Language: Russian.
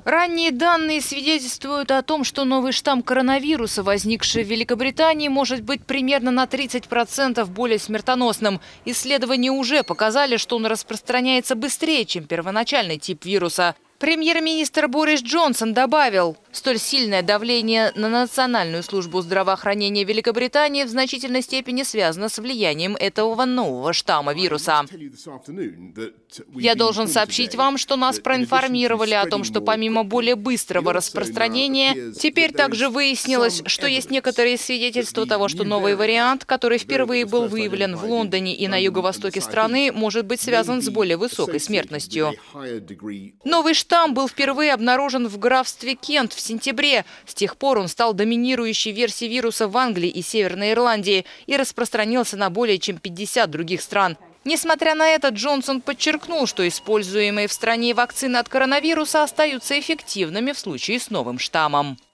Ранние данные свидетельствуют о том, что новый штамм коронавируса, возникший в Великобритании, может быть примерно на 30% более смертоносным. Исследования уже показали, что он распространяется быстрее, чем первоначальный тип вируса. Премьер-министр Борис Джонсон добавил, столь сильное давление на Национальную службу здравоохранения Великобритании в значительной степени связано с влиянием этого нового штамма вируса. Я должен сообщить вам, что нас проинформировали о том, что помимо более быстрого распространения, теперь также выяснилось, что есть некоторые свидетельства того, что новый вариант, который впервые был выявлен в Лондоне и на юго-востоке страны, может быть связан с более высокой смертностью. Новый штамм был впервые обнаружен в графстве Кент в сентябре. С тех пор он стал доминирующей версией вируса в Англии и Северной Ирландии и распространился на более чем 50 других стран. Несмотря на это, Джонсон подчеркнул, что используемые в стране вакцины от коронавируса остаются эффективными в случае с новым штаммом.